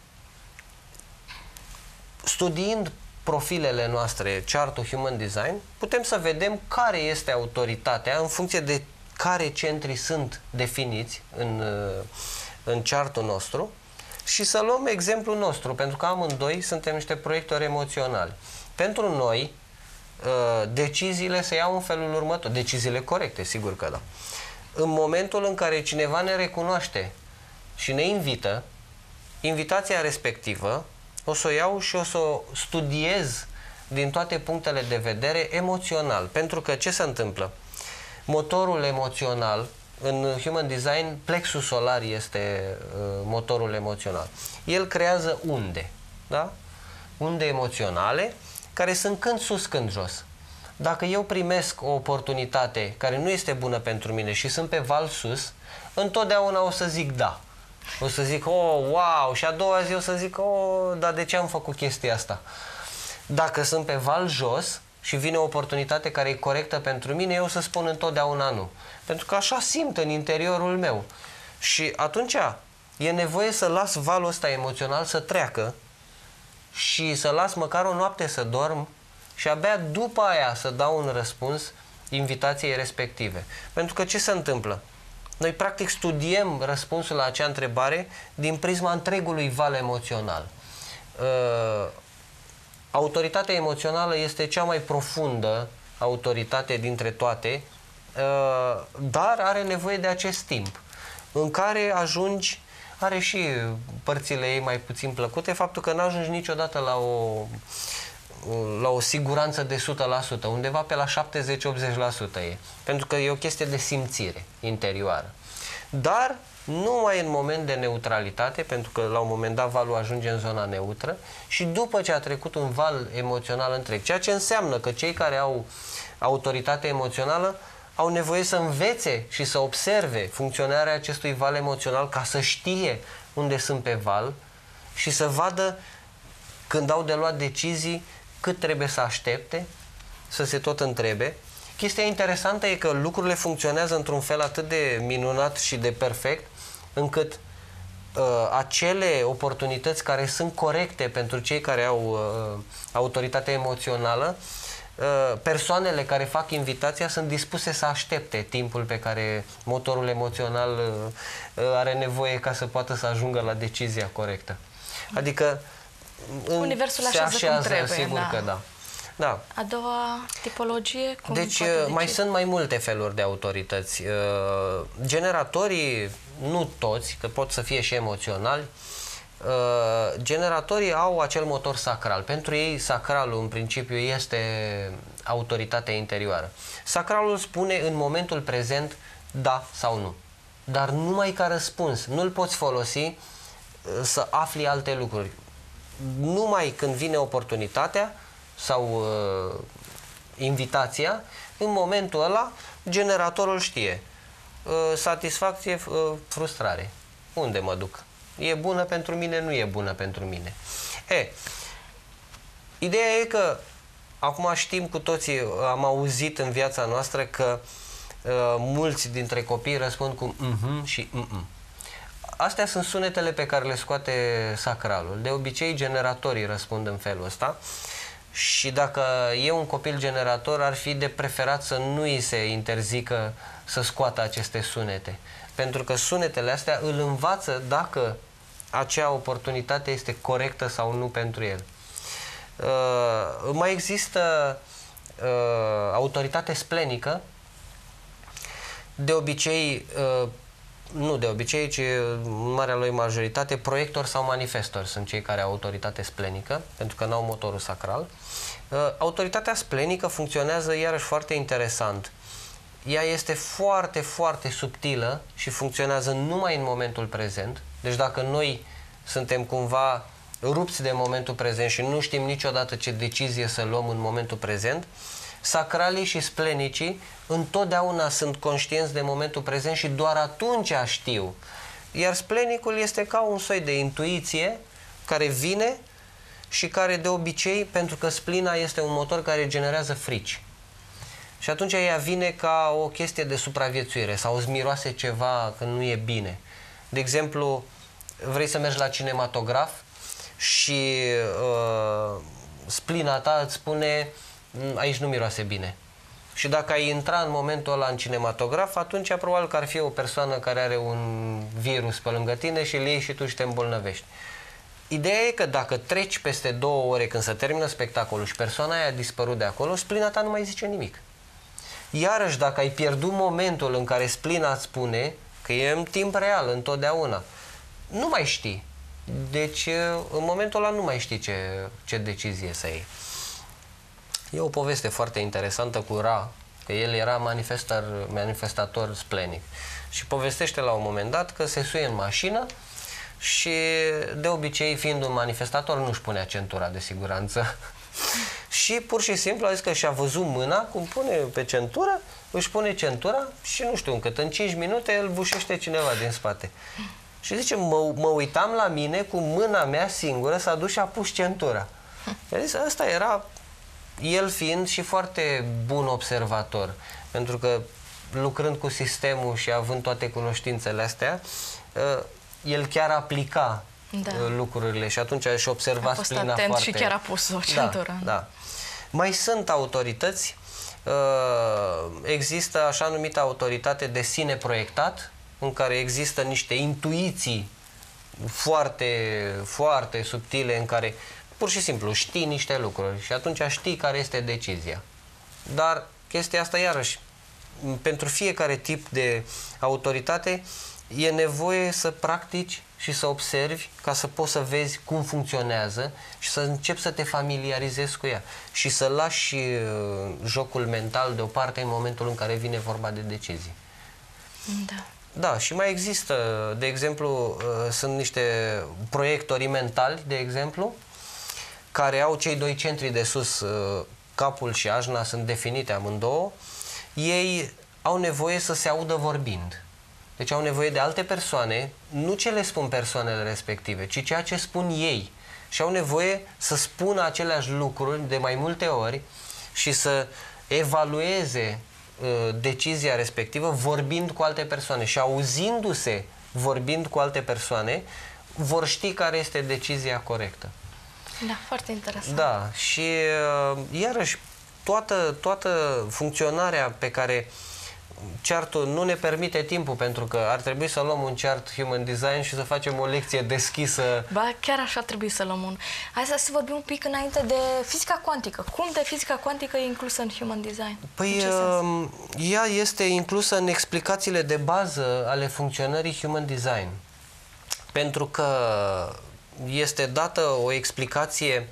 studiind profilele noastre, Chart-ul Human Design, putem să vedem care este autoritatea în funcție de care centri sunt definiți în, în chartul nostru și să luăm exemplul nostru, pentru că amândoi suntem niște proiectori emoționali. Pentru noi, deciziile se iau în felul următor, deciziile corecte, sigur că da. În momentul în care cineva ne recunoaște și ne invită, invitația respectivă o să o iau și o să o studiez din toate punctele de vedere emoțional. Pentru că ce se întâmplă? Motorul emoțional, în Human Design, plexus solar este uh, motorul emoțional. El creează unde, da? Unde emoționale, care sunt când sus, când jos. Dacă eu primesc o oportunitate care nu este bună pentru mine și sunt pe val sus, întotdeauna o să zic da. O să zic, oh, wow, și a doua zi o să zic, oh, dar de ce am făcut chestia asta? Dacă sunt pe val jos și vine o oportunitate care e corectă pentru mine, eu o să spun întotdeauna nu. Pentru că așa simt în interiorul meu. Și atunci e nevoie să las valul ăsta emoțional să treacă și să las măcar o noapte să dorm și abia după aia să dau un răspuns invitației respective. Pentru că ce se întâmplă? Noi practic studiem răspunsul la acea întrebare din prisma întregului val emoțional. Uh, autoritatea emoțională este cea mai profundă autoritate dintre toate, uh, dar are nevoie de acest timp în care ajungi, are și părțile ei mai puțin plăcute, faptul că n-ajungi niciodată la o, la o siguranță de o sută la sută, undeva pe la șaptezeci la optzeci la sută e, pentru că e o chestie de simțire interioară. Dar numai în moment de neutralitate, pentru că la un moment dat valul ajunge în zona neutră și după ce a trecut un val emoțional întreg, ceea ce înseamnă că cei care au autoritate emoțională au nevoie să învețe și să observe funcționarea acestui val emoțional ca să știe unde sunt pe val și să vadă când au de luat decizii cât trebuie să aștepte, să se tot întrebe. Chestia interesantă e că lucrurile funcționează într-un fel atât de minunat și de perfect, încât uh, acele oportunități care sunt corecte pentru cei care au uh, autoritate emoțională, uh, persoanele care fac invitația sunt dispuse să aștepte timpul pe care motorul emoțional uh, are nevoie ca să poată să ajungă la decizia corectă. Adică Universul se așează cum trebuie, sigur da. că da. Da. A doua tipologie? Cum deci mai sunt mai multe feluri de autorități. Generatorii, nu toți, că pot să fie și emoționali, generatorii au acel motor sacral. Pentru ei sacralul în principiu este autoritatea interioară. Sacralul spune în momentul prezent da sau nu. Dar numai ca răspuns. Nu-l poți folosi să afli alte lucruri. Numai când vine oportunitatea sau uh, invitația, în momentul ăla, generatorul știe. Uh, satisfacție, uh, frustrare. Unde mă duc? E bună pentru mine, nu e bună pentru mine. He, ideea e că acum știm cu toții, am auzit în viața noastră că uh, mulți dintre copii răspund cu mm-hmm și mm-mm. Astea sunt sunetele pe care le scoate sacralul. De obicei, generatorii răspund în felul ăsta și dacă e un copil generator, ar fi de preferat să nu îi se interzică să scoată aceste sunete. Pentru că sunetele astea îl învață dacă acea oportunitate este corectă sau nu pentru el. Uh, mai există uh, autoritate splenică, de obicei, uh, nu de obicei, ci în marea lui majoritate, proiector sau manifestor sunt cei care au autoritate splenică, pentru că n-au motorul sacral. Uh, autoritatea splenică funcționează iarăși foarte interesant. Ea este foarte, foarte subtilă și funcționează numai în momentul prezent. Deci dacă noi suntem cumva rupți de momentul prezent și nu știm niciodată ce decizie să luăm în momentul prezent, sacralii și splenicii întotdeauna sunt conștienți de momentul prezent și doar atunci știu. Iar splenicul este ca un soi de intuiție care vine și care de obicei, pentru că splina este un motor care generează frici. Și atunci ea vine ca o chestie de supraviețuire sau îți miroase ceva când nu e bine. De exemplu, vrei să mergi la cinematograf și uh, splina ta îți spune aici nu miroase bine. Și dacă ai intra în momentul ăla în cinematograf, atunci probabil că ar fi o persoană care are un virus pe lângă tine și îl iei și tu și te îmbolnăvești. Ideea e că dacă treci peste două ore când se termină spectacolul și persoana aia a dispărut de acolo, splina ta nu mai zice nimic. Iarăși, dacă ai pierdut momentul în care splina îți spune că e în timp real, întotdeauna, nu mai știi. Deci, în momentul ăla nu mai știi ce, ce decizie să iei. E o poveste foarte interesantă cu Ra, că el era manifestar, manifestator splenic. Și povestește la un moment dat că se suie în mașină și, de obicei, fiind un manifestator, nu-și punea centura de siguranță. Și pur și simplu a zis că și-a văzut mâna, cum pune pe centură, își pune centura și nu știu încât, în cinci minute îl bușește cineva din spate. Și zice, mă, mă uitam la mine cu mâna mea singură, s-a dus și a pus centura. I-a zis, ăsta era, el fiind și foarte bun observator, pentru că lucrând cu sistemul și având toate cunoștințele astea, el chiar aplica da. lucrurile și atunci își observa splina foarte... și chiar a pus o centură. Da, da. Mai sunt autorități, există așa numită autoritate de sine proiectat, în care există niște intuiții foarte, foarte subtile, în care pur și simplu știi niște lucruri și atunci știi care este decizia. Dar chestia asta, iarăși, pentru fiecare tip de autoritate e nevoie să practici și să observi ca să poți să vezi cum funcționează și să începi să te familiarizezi cu ea și să lași uh, jocul mental deoparte în momentul în care vine vorba de decizii. Da. Da, și mai există, de exemplu, uh, sunt niște proiectori mentali, de exemplu, care au cei doi centri de sus, uh, capul și ajna sunt definite amândouă. Ei au nevoie să se audă vorbind. Deci au nevoie de alte persoane, nu ce le spun persoanele respective, ci ceea ce spun ei. Și au nevoie să spună aceleași lucruri de mai multe ori și să evalueze uh, decizia respectivă vorbind cu alte persoane. Și auzindu-se vorbind cu alte persoane, vor ști care este decizia corectă. Da, foarte interesant. Da, și uh, iarăși toată, toată funcționarea pe care chartul nu ne permite timpul, pentru că ar trebui să luăm un chart Human Design și să facem o lecție deschisă. Ba, chiar așa trebuie să luăm un... Hai să vorbim un pic înainte de fizica cuantică. Cum de fizica cuantică e inclusă în Human Design? Păi, ea este inclusă în explicațiile de bază ale funcționării Human Design. Pentru că este dată o explicație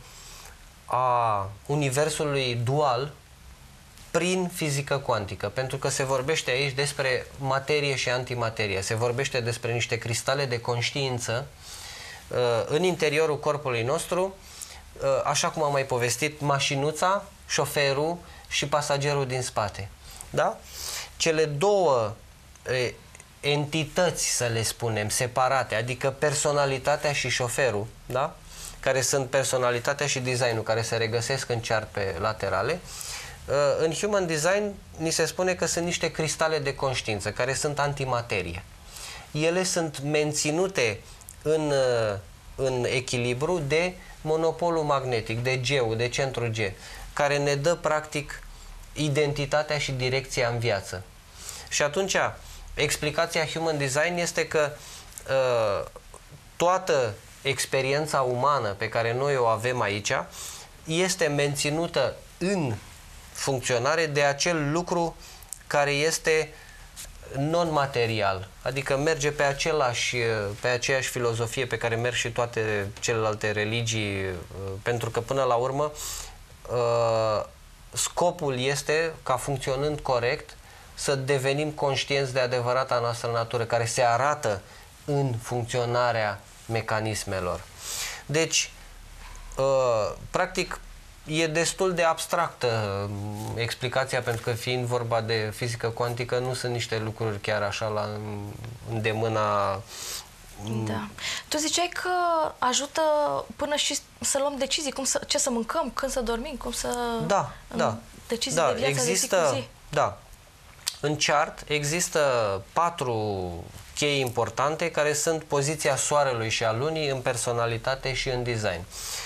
a universului dual prin fizică cuantică, pentru că se vorbește aici despre materie și antimaterie, se vorbește despre niște cristale de conștiință uh, în interiorul corpului nostru, uh, așa cum am mai povestit, mașinuța, șoferul și pasagerul din spate. Da? Cele două uh, entități, să le spunem, separate, adică personalitatea și șoferul, da? care sunt personalitatea și designul, care se regăsesc în chart pe laterale. În Human Design ni se spune că sunt niște cristale de conștiință, care sunt antimaterie. Ele sunt menținute în, în echilibru de monopolul magnetic, de G-ul, de centru G, care ne dă practic identitatea și direcția în viață. Și atunci, explicația Human Design este că uh, toată experiența umană pe care noi o avem aici este menținută în funcționare de acel lucru care este non-material, adică merge pe, același, pe aceeași filozofie pe care merg și toate celelalte religii, pentru că până la urmă scopul este ca, funcționând corect, să devenim conștienți de adevărata noastră natură, care se arată în funcționarea mecanismelor. Deci, practic, e destul de abstractă explicația, pentru că, fiind vorba de fizică cuantică, nu sunt niște lucruri chiar așa la îndemâna. Da. Tu ziceai că ajută până și să luăm decizii, cum să, ce să mâncăm, când să dormim, cum să... Da, da. Decizii da, de viață există, de zi cu zi. Da. În chart există patru chei importante, care sunt poziția Soarelui și a Lunii în personalitate și în design.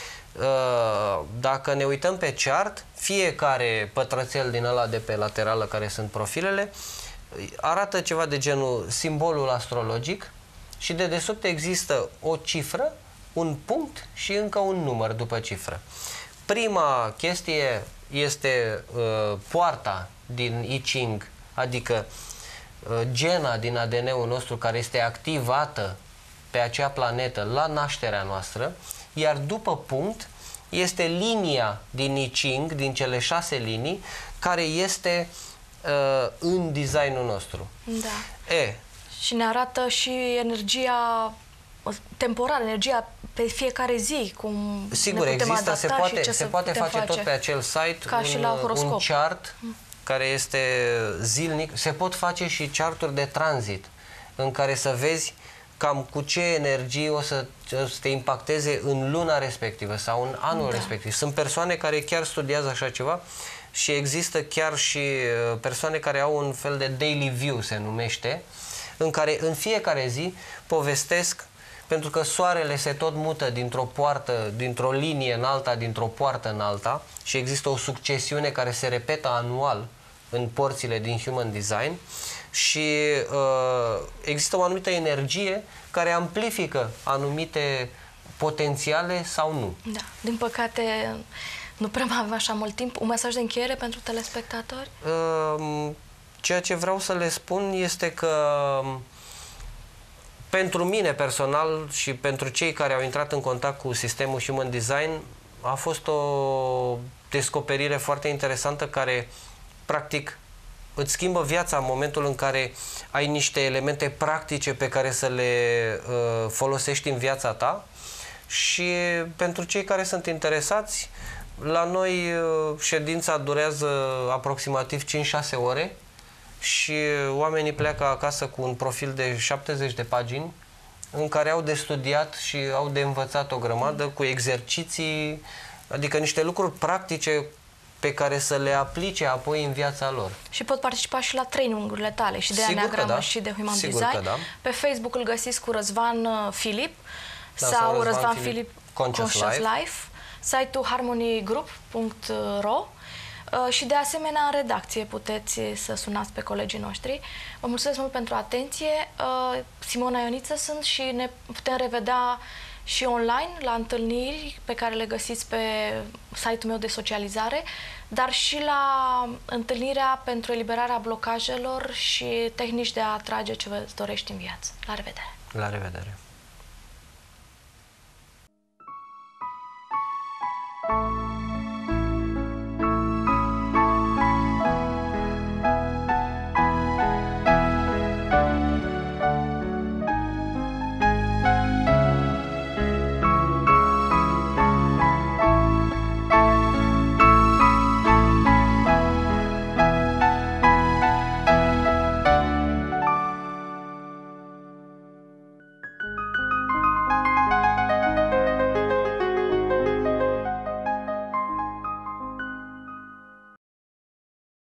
Dacă ne uităm pe chart, fiecare pătrățel din ăla de pe laterală, care sunt profilele, arată ceva de genul simbolul astrologic și de desubt există o cifră, un punct și încă un număr după cifră. Prima chestie este uh, poarta din I Ching, adică uh, gena din A D N-ul nostru care este activată pe acea planetă la nașterea noastră, iar după punct este linia din I Ching, din cele șase linii, care este uh, în designul nostru. Da. E. Și ne arată și energia temporală, energia pe fiecare zi, cum Sigur, ne putem există, adapta se poate, și se poate face, face tot pe acel site, ca un, și la horoscop. un chart mm. care este zilnic. Se pot face și charturi de tranzit, în care să vezi cam cu ce energie o să, o să te impacteze în luna respectivă sau în anul da. respectiv. Sunt persoane care chiar studiază așa ceva și există chiar și persoane care au un fel de daily view, se numește, în care în fiecare zi povestesc, pentru că soarele se tot mută dintr-o poartă, dintr-o linie în alta, dintr-o poartă în alta, și există o succesiune care se repetă anual în porțile din Human Design și uh, există o anumită energie care amplifică anumite potențiale sau nu. Da. Din păcate, nu prea mai avem așa mult timp. Un mesaj de încheiere pentru telespectatori? Uh, ceea ce vreau să le spun este că pentru mine personal și pentru cei care au intrat în contact cu sistemul Human Design a fost o descoperire foarte interesantă care practic îți schimbă viața în momentul în care ai niște elemente practice pe care să le uh, folosești în viața ta. Și pentru cei care sunt interesați, la noi uh, ședința durează aproximativ cinci șase ore și oamenii pleacă acasă cu un profil de șaptezeci de pagini în care au de studiat și au de învățat o grămadă cu exerciții, adică niște lucruri practice pe care să le aplice apoi în viața lor. Și pot participa și la trainingurile tale, și de Enneagramă, da. și de Human Sigur Design. Da. Pe Facebook îl găsiți cu Răzvan Filip, da, sau, sau Răzvan, Răzvan Filip, Filip Conscious, Conscious Life. Life, site-ul harmony group punct ro și de asemenea în redacție puteți să sunați pe colegii noștri. Vă mulțumesc mult pentru atenție. Simona Ioniță sunt și ne putem revedea și online la întâlniri pe care le găsiți pe site-ul meu de socializare, dar și la întâlnirea pentru eliberarea blocajelor și tehnici de a atrage ce vă dorești în viață. La revedere! La revedere!